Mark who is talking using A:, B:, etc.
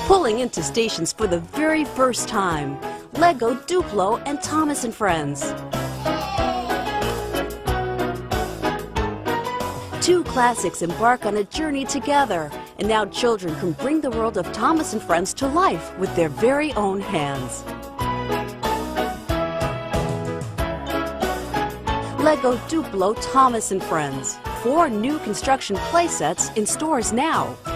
A: Pulling into stations for the very first time, Lego, Duplo, and Thomas and Friends. Two classics embark on a journey together, and now children can bring the world of Thomas and Friends to life with their very own hands. Lego, Duplo, Thomas and Friends. 4 new construction playsets in stores now.